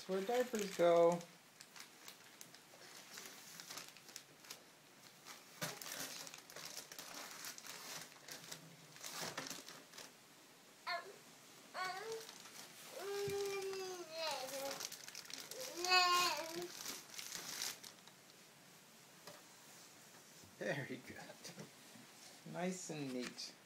That's where diapers go. Very good. Nice and neat.